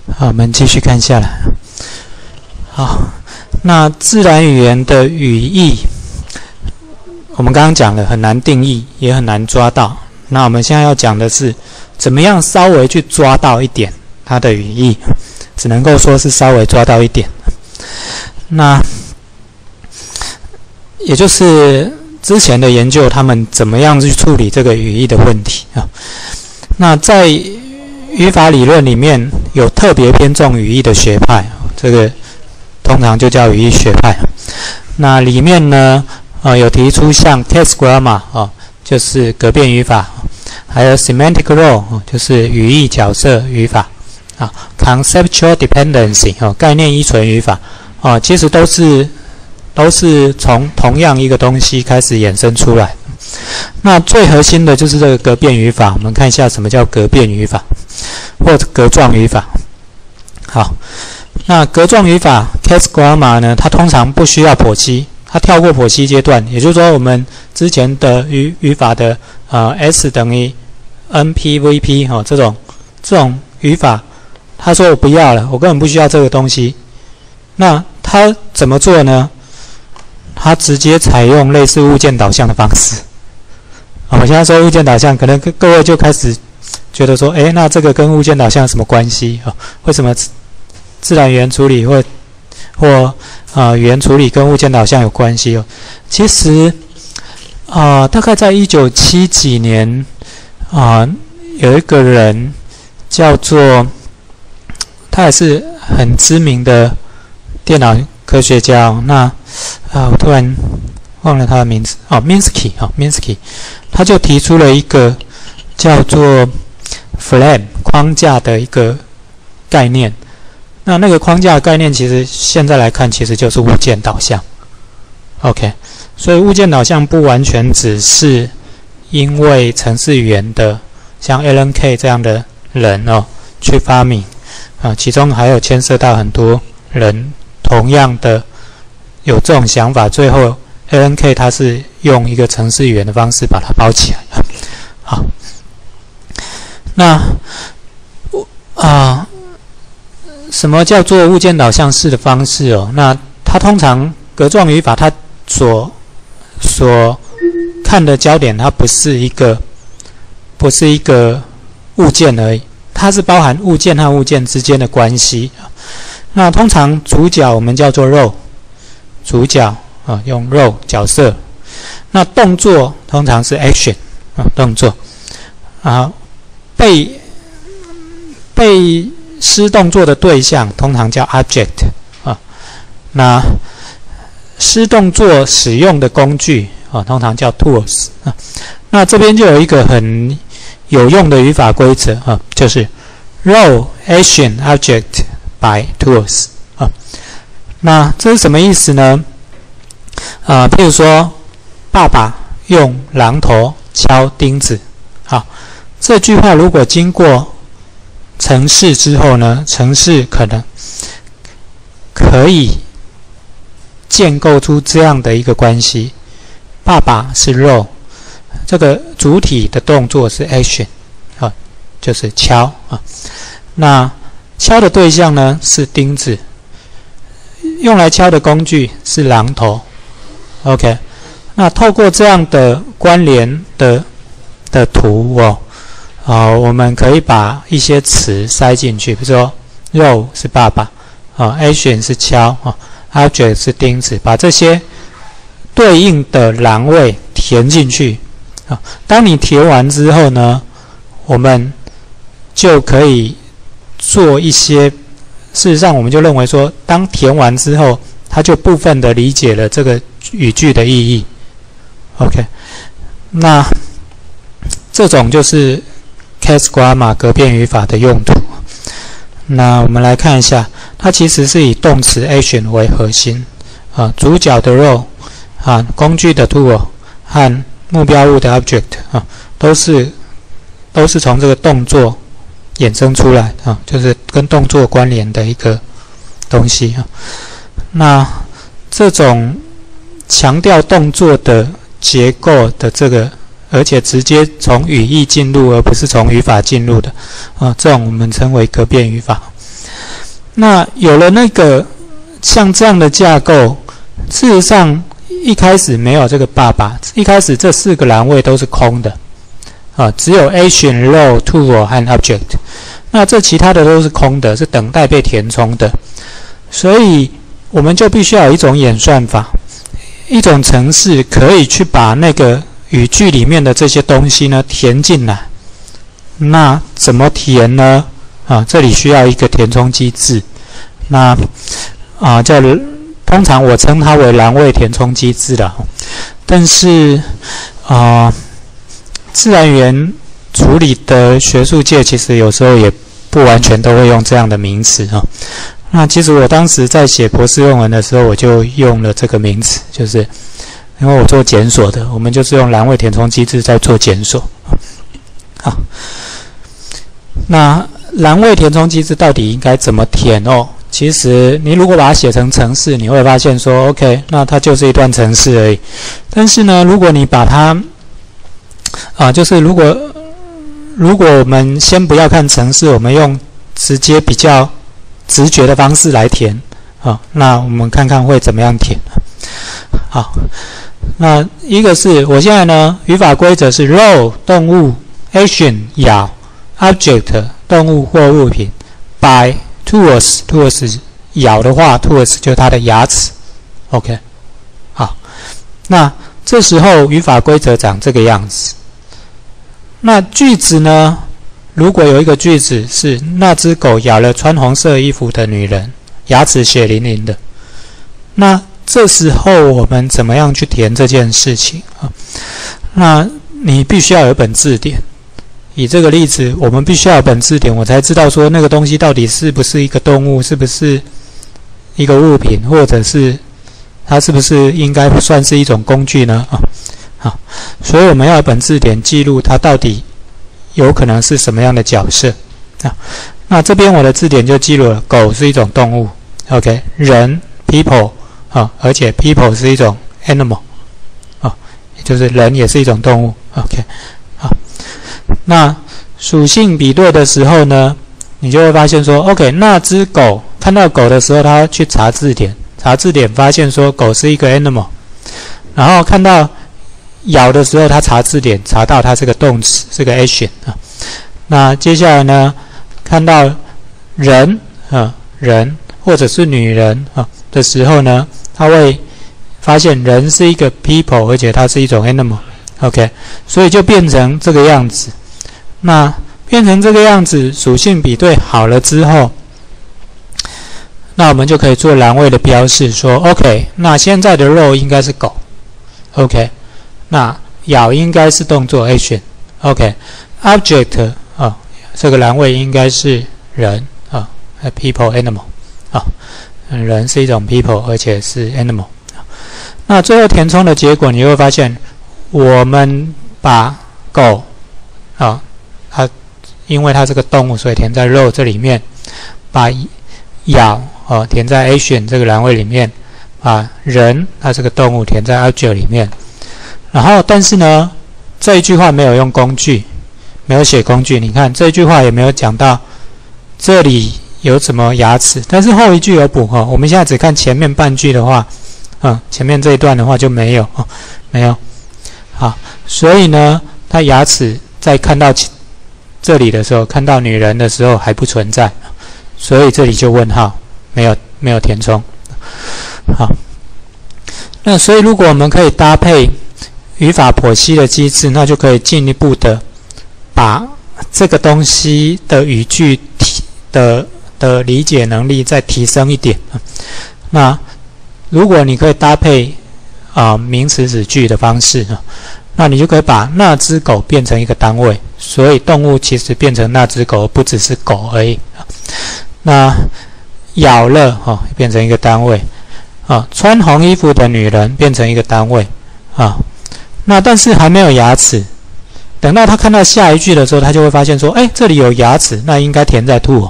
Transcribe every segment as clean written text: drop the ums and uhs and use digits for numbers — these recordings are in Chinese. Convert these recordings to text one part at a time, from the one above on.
好，我们继续看下来。好，那自然语言的语义，我们刚刚讲了很难定义，也很难抓到。那我们现在要讲的是，怎么样稍微去抓到一点它的语义，只能够说是稍微抓到一点。那也就是之前的研究，他们怎么样去处理这个语义的问题啊？那在语法理论里面有特别偏重语义的学派，这个通常就叫语义学派。那里面呢，有提出像 case grammar 就是格变语法，还有 semantic role 就是语义角色语法conceptual dependency 概念依存语法其实都是从同样一个东西开始衍生出来。那最核心的就是这个格变语法，我们看一下什么叫格变语法或者格状语法。好，那格状语法 case grammar 呢，它通常不需要剖析，它跳过剖析阶段，也就是说我们之前的语法的S 等于 NP-VP 这种语法，他说我不要了，我根本不需要这个东西。那他怎么做呢？他直接采用类似物件导向的方式。我现在说物件导向，可能各位就开始觉得说，那这个跟物件导向有什么关系为什么自然语言处理或语言处理跟物件导向有关系其实大概在1970几年有一个人叫做，他也是很知名的电脑科学家那我突然忘了他的名字Minsky 他就提出了一个叫做 frame 框架的一个概念。那个框架的概念其实现在来看其实就是物件导向。OK， 所以物件导向不完全只是因为程式语言的像 Alan Kay 这样的人去发明其中还有牵涉到很多人同样的有这种想法，最后 Alan Kay 他是用一个程式语言的方式把它包起来。好，那什么叫做物件导向式的方式那它通常格状语法它所看的焦点，它不是一个物件而已，它是包含物件和物件之间的关系。那通常主角我们叫做 role， 主角用 role 角色。那动作通常是 action 动作被施动作的对象通常叫 object 那施动作使用的工具通常叫 tools 那这边就有一个很有用的语法规则就是 role action object by tools 那这是什么意思呢？譬如说爸爸用榔头敲钉子。好，这句话如果经过程式之后呢，程式可以建构出这样的一个关系：爸爸是 role， 这个主体的动作是 action， 就是敲那敲的对象呢是钉子，用来敲的工具是榔头。OK， 那透过这样的关联的图我们可以把一些词塞进去，比如说 role 是爸爸action 是敲object 是钉子，把这些对应的栏位填进去当你填完之后呢，我们就可以做一些，事实上我们就认为说，当填完之后，它就部分的理解了这个语句的意义。OK， 那这种就是case grammar 格变语法的用途。那我们来看一下，它其实是以动词 action 为核心主角的 role工具的 tool 和目标物的 object 都是从这个动作衍生出来就是跟动作关联的一个东西那这种强调动作的结构的这个，而且直接从语义进入，而不是从语法进入的这种我们称为格变语法。 那有了那个像这样的架构，事实上一开始没有这个爸爸，一开始这4个栏位都是空的只有 action、role、tool 和 object。那这其他的都是空的，是等待被填充的。所以我们就必须要有一种演算法，一种程式可以去把那个语句里面的这些东西呢填进来。那怎么填呢？这里需要一个填充机制。那通常我称它为栏位填充机制啦。但是自然语言处理的学术界其实有时候也不完全都会用这样的名词那其实我当时在写博士论文的时候，我就用了这个名词，就是因为我做检索的，我们就是用栏位填充机制在做检索。好，那栏位填充机制到底应该怎么填其实你如果把它写成程式，你会发现说 OK， 那它就是一段程式而已。但是呢，如果你把它就是如果我们先不要看程式，我们用直接比较直觉的方式来填那我们看看会怎么样填。好，那一个是我现在呢，语法规则是 role 动物 action 咬 object 动物或物品 by tools 咬的话 tools 就是它的牙齿。 OK， 好，那这时候语法规则长这个样子。那句子呢，如果有一个句子是那只狗咬了穿红色衣服的女人，牙齿血淋淋的，那这时候我们怎么样去填这件事情那你必须要有一本字典。以这个例子，我们必须要有本字典，我才知道说那个东西到底是不是一个动物，是不是一个物品，或者是它是不是应该算是一种工具呢好，所以我们要有本字典记录它到底有可能是什么样的角色那这边我的字典就记录了狗是一种动物 OK， 人 people 而且 people 是一种 animal 也就是人也是一种动物 OK。 好，那属性比对的时候呢，你就会发现说 OK， 那只狗看到狗的时候，它去查字典发现说狗是一个 animal， 然后看到咬的时候，他查字典查到它是个动词，是个 action 那接下来呢，看到人或者是女人的时候呢，他会发现人是一个 people， 而且它是一种 animal。 OK， 所以就变成这个样子。那变成这个样子，属性比对好了之后，那我们就可以做栏位的标示，说 OK， 那现在的肉应该是狗 OK， 那咬应该是动作 action OK， object 这个栏位应该是人people animal 人是一种 people， 而且是 animal。 那最后填充的结果，你会发现我们把狗它因为它是个动物，所以填在 role 这里面，把咬填在 action 这个栏位里面，把人它这个动物填在 object 里面。然后但是呢，这一句话没有用工具，没有写工具，你看这一句话也没有讲到这里有什么牙齿，但是后一句有补我们现在只看前面半句的话前面这一段的话就没有没有。好，所以呢，它牙齿在看到这里的时候，看到女人的时候还不存在，所以这里就问号，没有填充。好，那所以如果我们可以搭配语法剖析的机制，那就可以进一步的把这个东西的语句的理解能力再提升一点。那如果你可以搭配名词子句的方式那你就可以把那只狗变成一个单位，所以动物其实变成那只狗，不只是狗而已。那咬了变成一个单位穿红衣服的女人变成一个单位那但是还没有牙齿，等到他看到下一句的时候，他就会发现说这里有牙齿，那应该填在 to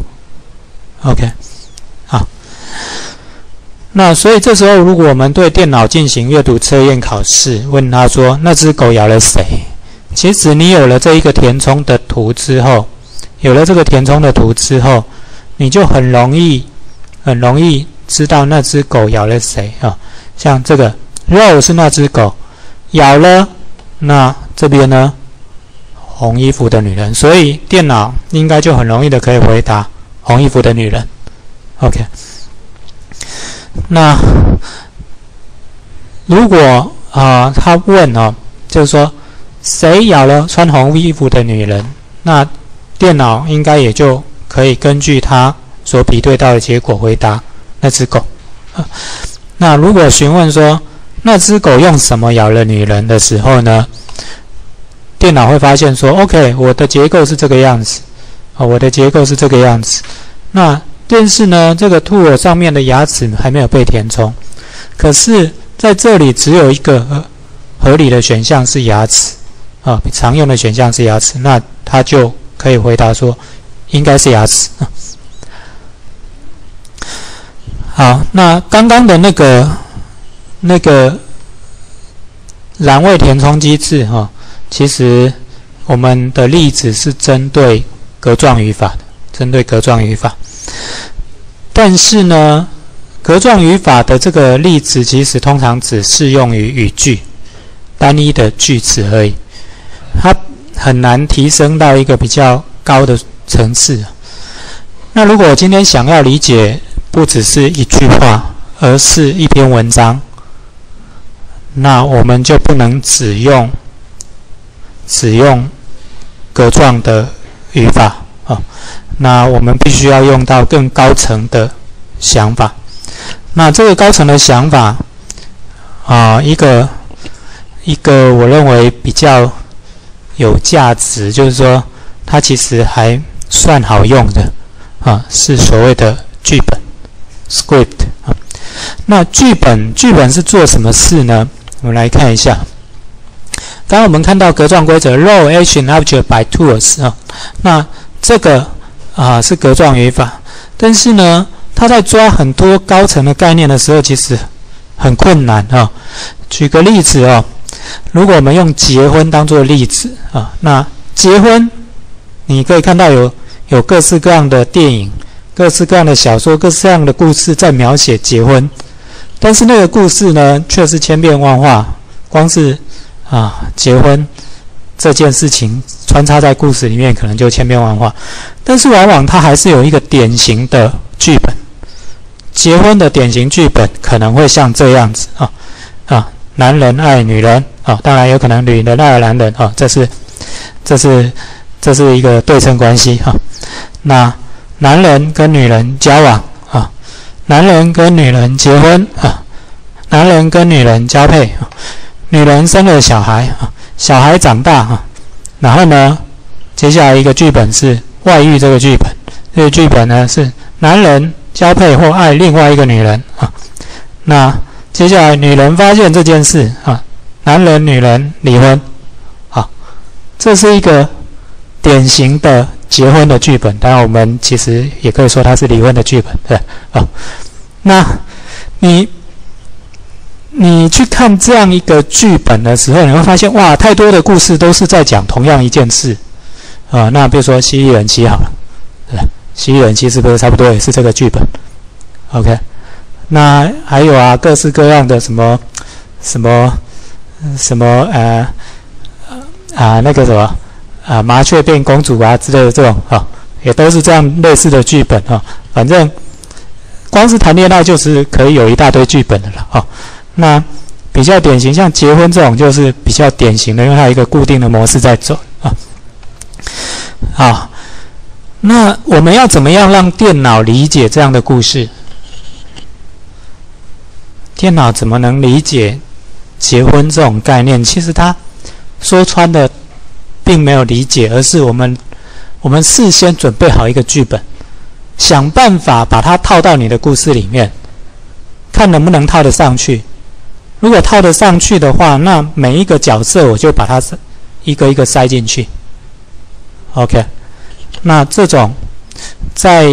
OK。 好，那所以这时候如果我们对电脑进行阅读测验考试，问他说那只狗咬了谁，其实你有了这一个填充的图之后，你就很容易很容易知道那只狗咬了谁啊。像这个肉是那只狗咬了，那这边呢红衣服的女人，所以电脑应该就很容易的可以回答红衣服的女人。OK， 那如果他问就是说谁咬了穿红衣服的女人，那电脑应该也就可以根据他所比对到的结果回答那只狗。那如果询问说那只狗用什么咬了女人的时候呢，电脑会发现说 OK， 我的结构是这个样子，我的结构是这个样子。那但是呢，这个兔耳上面的牙齿还没有被填充，可是在这里只有一个合理的选项是牙齿常用的选项是牙齿，那它就可以回答说应该是牙齿。好，那刚刚的那个栏位填充机制其实我们的例子是针对格状语法的，但是呢，格状语法的这个例子其实通常只适用于语句单一的句子而已，它很难提升到一个比较高的层次。那如果我今天想要理解不只是一句话，而是一篇文章，那我们就不能只用格状的语法那我们必须要用到更高层的想法。那这个高层的想法一个我认为比较有价值，就是说它其实还算好用的是所谓的剧本 script 那剧本是做什么事呢？我们来看一下。刚刚我们看到格状规则 Role Action Object by Tools 那这个是格状语法，但是呢，它在抓很多高层的概念的时候，其实很困难举个例子如果我们用结婚当作例子那结婚你可以看到有各式各样的电影、各式各样的小说、各式各样的故事在描写结婚，但是那个故事呢，却是千变万化，光是结婚这件事情穿插在故事里面，可能就千变万化。但是往往它还是有一个典型的剧本，结婚的典型剧本可能会像这样子男人爱女人当然有可能女人爱男人这是一个对称关系那男人跟女人交往男人跟女人结婚男人跟女人交配女人生了小孩小孩长大然后呢，接下来一个剧本是外遇这个剧本，这个剧本呢是男人交配或爱另外一个女人那接下来女人发现这件事男人女人离婚这是一个典型的结婚的剧本，当然我们其实也可以说它是离婚的剧本，对那你去看这样一个剧本的时候，你会发现哇，太多的故事都是在讲同样一件事那比如说蜥蜴人妻好了，对，蜥蜴人妻是不是差不多也是这个剧本 ？OK， 那还有各式各样的什么那个什么麻雀变公主之类的这种也都是这样类似的剧本反正光是谈恋爱就是可以有一大堆剧本的了那比较典型，像结婚这种就是比较典型的，因为它有一个固定的模式在走好，那我们要怎么样让电脑理解这样的故事？电脑怎么能理解结婚这种概念？其实它说穿的并没有理解，而是我们事先准备好一个剧本，想办法把它套到你的故事里面，看能不能套得上去。如果套得上去的话，那每一个角色我就把它一个一个塞进去。OK， 那这种在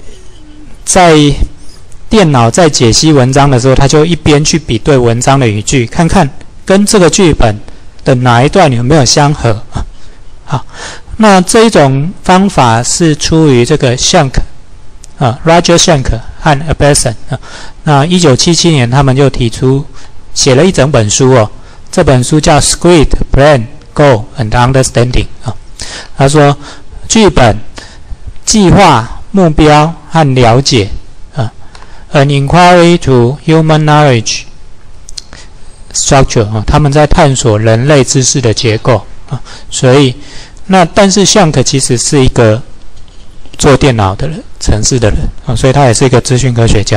电脑在解析文章的时候，它就一边去比对文章的语句，看看跟这个剧本的哪一段有没有相合。好，那这一种方法是出于这个 Shank Roger Schenck 和 Abelson 那1977年他们就提出写了一整本书哦，这本书叫 Script, Plan, Goal and Understanding 他说剧本、计划、目标和了解An Inquiry to Human Knowledge Structure 他们在探索人类知识的结构所以但是 Schenck 其实是一个做电脑的人、程式的人所以他也是一个资讯科学家。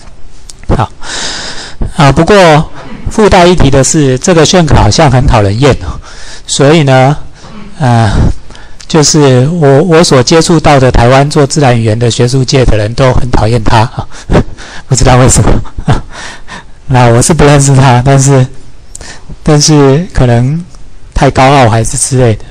好不过附带一提的是，这个Schenck好像很讨人厌所以呢就是我所接触到的台湾做自然语言的学术界的人都很讨厌他不知道为什么那我是不认识他，但是可能太高傲还是之类的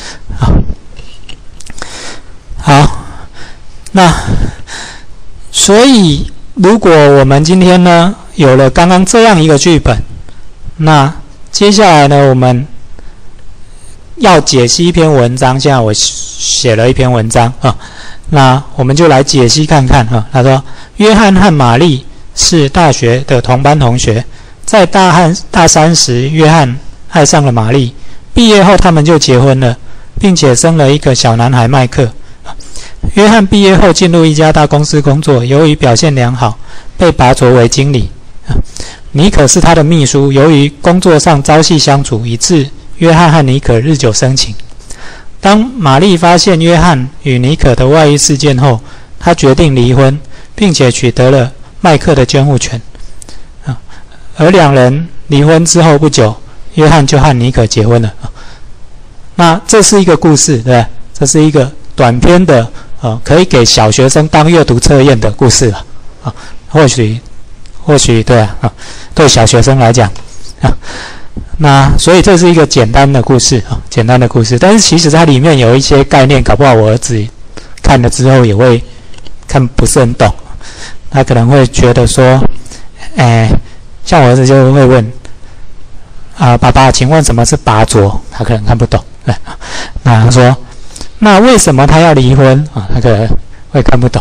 好，那所以如果我们今天呢有了刚刚这样一个剧本，那接下来呢我们要解析一篇文章，现在我写了一篇文章那我们就来解析看看他说约翰和玛丽是大学的同班同学，在大三时约翰爱上了玛丽，毕业后他们就结婚了，并且生了一个小男孩麦克。约翰毕业后进入一家大公司工作，由于表现良好被拔擢为经理尼可是他的秘书，由于工作上朝夕相处，以致约翰和尼可日久生情。当玛丽发现约翰与尼可的外遇事件后，她决定离婚，并且取得了麦克的监护权而两人离婚之后不久，约翰就和尼可结婚了那这是一个故事，对不对？这是一个短篇的可以给小学生当阅读测验的故事或许对对小学生来讲那所以这是一个简单的故事简单的故事，但是其实它里面有一些概念，搞不好我儿子看了之后也会看不是很懂，他可能会觉得说像我儿子就会问爸爸请问什么是拔擢，他可能看不懂那他说那为什么他要离婚他可能会看不懂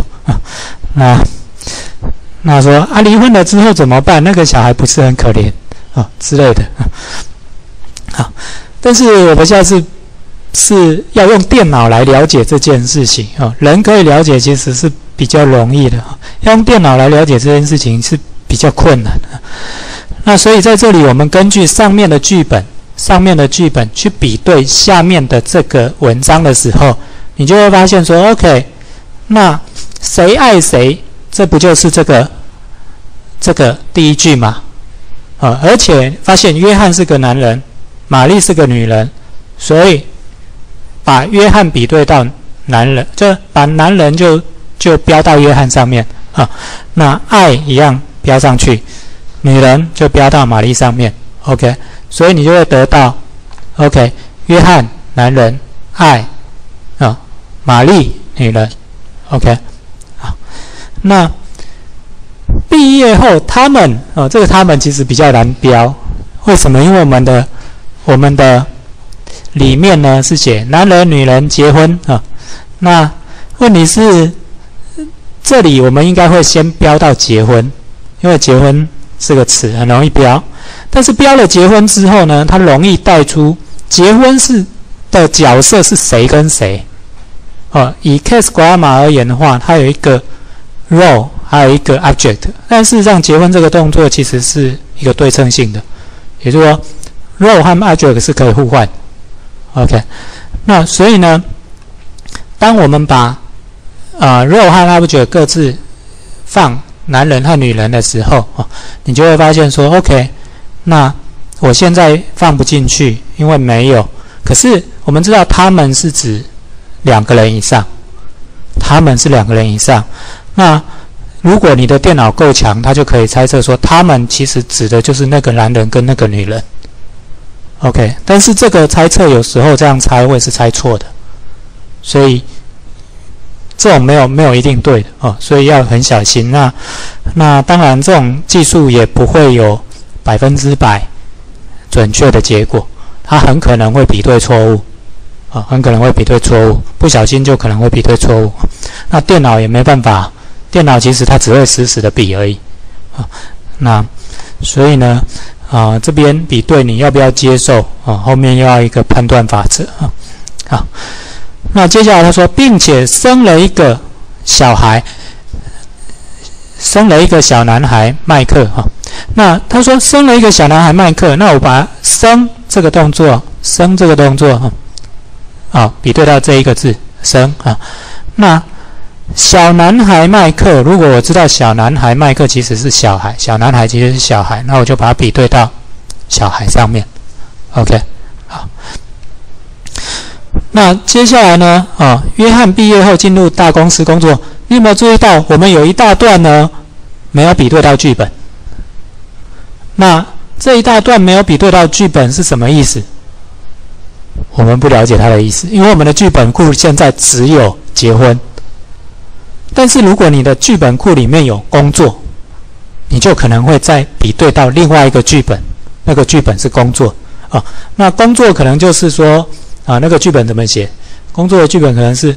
那说离婚了之后怎么办？那个小孩不是很可怜之类的好，但是我们现在是要用电脑来了解这件事情人可以了解其实是比较容易的要用电脑来了解这件事情是比较困难的那所以在这里我们根据上面的剧本去比对下面的这个文章的时候，你就会发现说 OK 那谁爱谁，这不就是这个第一句吗而且发现约翰是个男人，玛丽是个女人，所以把约翰比对到男人，就把男人就标到约翰上面那爱一样标上去，女人就标到玛丽上面 OK， 所以你就会得到 OK 约翰男人，爱玛丽女人 OK 好，那毕业后他们这个他们其实比较难标，为什么？因为我们的里面呢是写男人女人结婚那问题是这里我们应该会先标到结婚，因为结婚是个词很容易标，但是标了结婚之后呢，它容易带出结婚的角色是谁跟谁以 case grammar 而言的话，它有一个 role还有一个 object， 但事实上结婚这个动作其实是一个对称性的，也就是说 role 和 object 是可以互换 OK， 那所以呢当我们把role 和 object 各自放男人和女人的时候你就会发现说 OK 那我现在放不进去，因为没有，可是我们知道他们是指2个人以上，他们是2个人以上，那如果你的电脑够强，它就可以猜测说他们其实指的就是那个男人跟那个女人 OK， 但是这个猜测有时候这样猜会是猜错的，所以这种没有一定对的所以要很小心。那当然这种技术也不会有100%准确的结果，它很可能会比对错误很可能会比对错误，不小心就可能会比对错误，那电脑也没办法电脑其实它只会死死的比而已啊。那所以呢这边比对你要不要接受后面要一个判断法则啊。好，那接下来他说，并且生了一个小孩，生了一个小男孩麦克那他说生了一个小男孩麦克，那我把生这个动作比对到这一个字生那小男孩麦克，如果我知道小男孩麦克其实是小孩，小男孩其实是小孩，那我就把它比对到小孩上面。OK， 好。那接下来呢约翰毕业后进入大公司工作，你有没有注意到我们有一大段呢没有比对到剧本？那这一大段没有比对到剧本是什么意思？我们不了解它的意思，因为我们的剧本库现在只有结婚。但是如果你的剧本库里面有工作，你就可能会再比对到另外一个剧本，那个剧本是工作那工作可能就是说那个剧本怎么写？工作的剧本可能是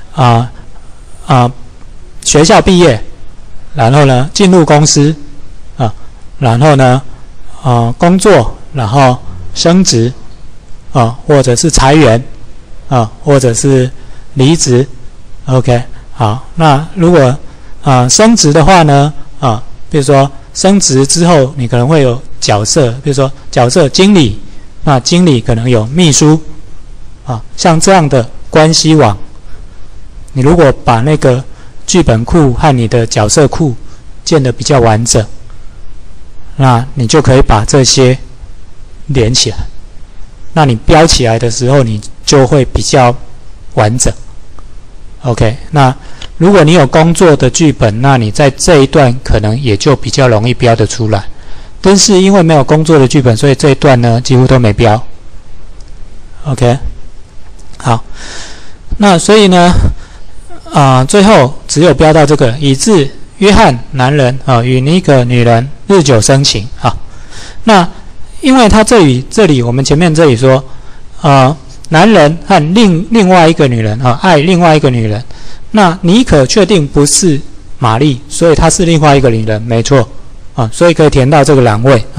学校毕业，然后呢进入公司然后呢工作，然后升职或者是裁员或者是离职。OK， 好，那如果升职的话呢比如说升职之后你可能会有角色，比如说角色经理，那经理可能有秘书像这样的关系网，你如果把那个剧本库和你的角色库建得比较完整，那你就可以把这些连起来，那你标起来的时候你就会比较完整。OK， 那如果你有工作的剧本，那你在这一段可能也就比较容易标得出来，但是因为没有工作的剧本，所以这一段呢几乎都没标。OK， 好，那所以呢最后只有标到这个，以致约翰男人与尼可女人日久生情那因为他这里我们前面这里说男人和另外一个女人爱另外一个女人，那尼可确定不是玛丽，所以她是另外一个女人，没错所以可以填到这个栏位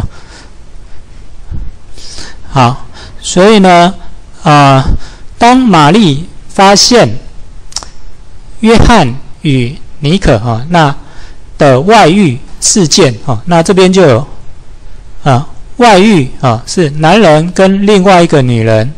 好，所以呢当玛丽发现约翰与尼可那的外遇事件那这边就有外遇是男人跟另外一个女人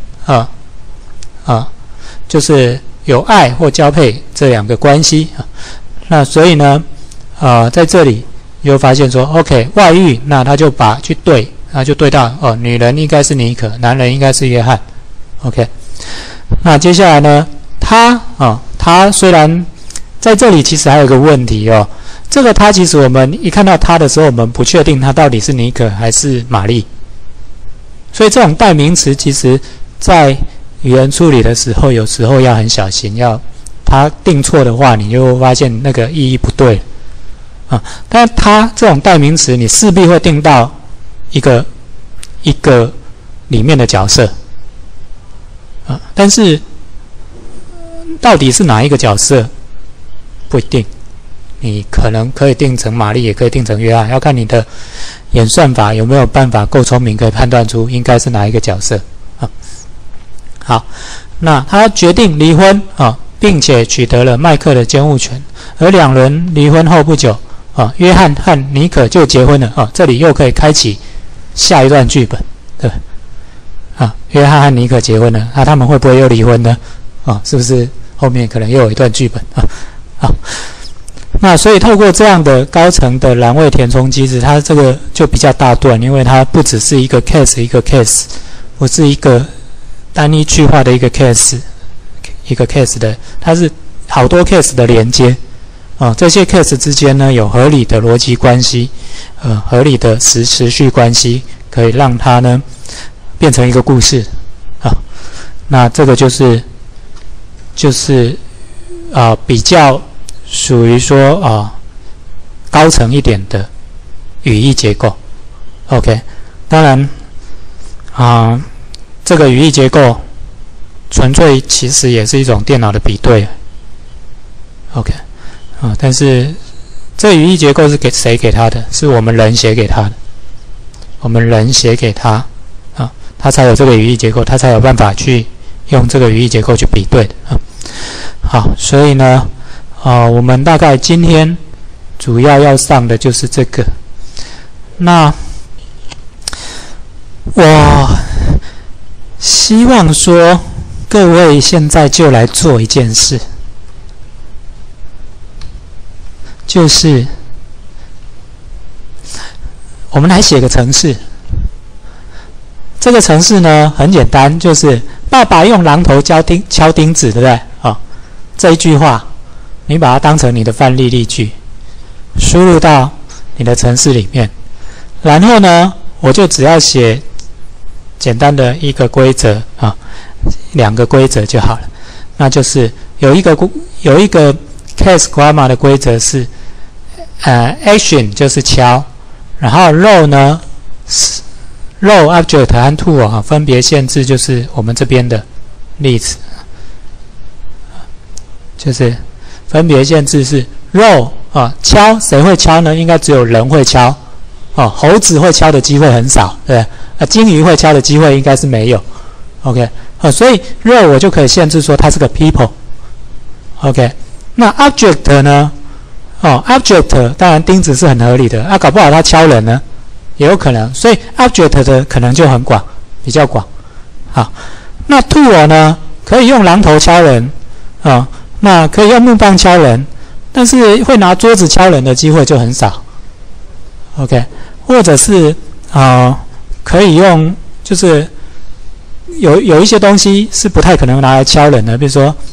就是有爱或交配这两个关系那所以呢在这里又发现说 OK 外遇，那他就把去对，那就对到女人应该是尼可，男人应该是约翰。 OK， 那接下来呢他虽然在这里其实还有个问题这个他其实我们一看到他的时候，我们不确定他到底是尼可还是玛丽，所以这种代名词其实在语言处理的时候有时候要很小心，要他定错的话你就会发现那个意义不对但他这种代名词你势必会定到一个里面的角色但是到底是哪一个角色不一定，你可能可以定成玛丽，也可以定成约翰，要看你的演算法有没有办法够聪明，可以判断出应该是哪一个角色好，那他决定离婚并且取得了麦克的监护权，而两人离婚后不久约翰和尼可就结婚了这里又可以开启下一段剧本，对约翰和尼可结婚了，那他们会不会又离婚呢是不是后面可能又有一段剧本好，那所以透过这样的高层的栏位填充机制，它这个就比较大段，因为它不只是一个 case 一个 case， 不是一个单一句话的一个 case 一个 case 的，它是好多 case 的连接这些 case 之间呢有合理的逻辑关系合理的持续关系，可以让它呢变成一个故事那这个就是比较属于说高层一点的语义结构。 OK， 当然这个语义结构纯粹其实也是一种电脑的比对 OK但是这个语义结构是给谁给他的？是我们人写给他的。我们人写给他啊，他才有这个语义结构，他才有办法去用这个语义结构去比对的啊。好，所以呢，我们大概今天主要上的就是这个。那我希望说，各位现在就来做一件事，就是我们来写个程式。这个程式呢很简单，就是爸爸用榔头敲钉子，对不对？这一句话，你把它当成你的范例例句，输入到你的程式里面。然后呢，我就只要写简单的一个规则啊，2个规则就好了。那就是有一个 case grammar 的规则是action 就是敲，然后 row 呢 row object 和 tool 分别限制就是我们这边的例子，就是分别限制是 row 敲，谁会敲呢？应该只有人会敲猴子会敲的机会很少，对不对？金鱼会敲的机会应该是没有。OK， 所以 row 我就可以限制说它是个 people。OK， 那 object 呢？object 当然钉子是很合理的，搞不好它敲人呢，也有可能，所以 object 的可能就很广，比较广。好，那 tool 呢？可以用榔头敲人那可以用木棒敲人，但是会拿桌子敲人的机会就很少。OK， 或者是可以用，就是有一些东西是不太可能拿来敲人的，比如说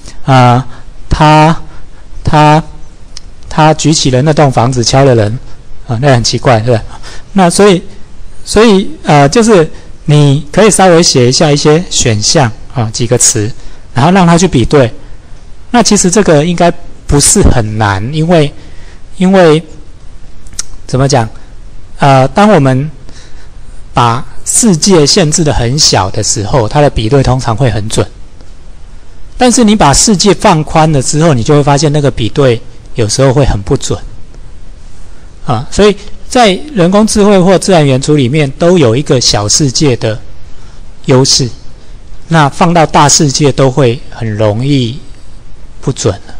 他举起了那栋房子敲了人那很奇怪，对不对？那所以就是你可以稍微写一下一些选项几个词，然后让他去比对。那其实这个应该不是很难，因为怎么讲？当我们把世界限制得很小的时候，它的比对通常会很准。但是你把世界放宽了之后，你就会发现那个比对有时候会很不准。所以在人工智慧或自然语言处理里面都有一个小世界的优势，那放到大世界都会很容易不准了。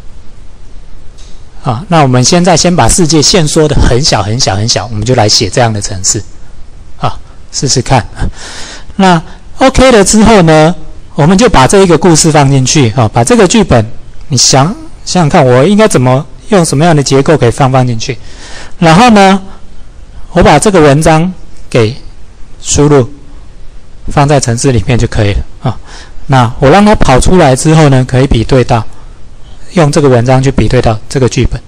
那我们现在先把世界限缩的很小很小很小，我们就来写这样的程式试试看。那 OK 了之后呢，我们就把这一个故事放进去把这个剧本你想想看，我应该怎么用什么样的结构可以放进去，然后呢我把这个文章给输入放在程式里面就可以了那我让它跑出来之后呢，可以比对到，用这个文章去比对到这个剧本。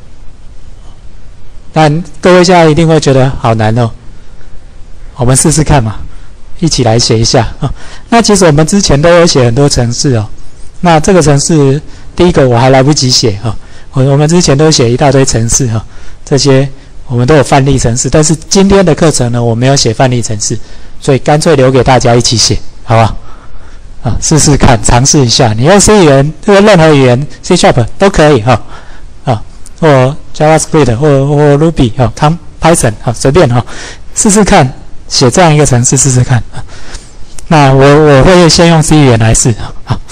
但各位现在一定会觉得好难哦，我们试试看嘛，一起来写一下那其实我们之前都有写很多程式那这个程式第一个我还来不及写我们之前都写一大堆程式这些我们都有范例程式，但是今天的课程呢，我没有写范例程式，所以干脆留给大家一起写，好不好？试试看，尝试一下。你用 C 语言，任何语言 C# 都可以或 JavaScript 或 Ruby Python 随便试试看，写这样一个程式试试看。那我会先用 C 语言来试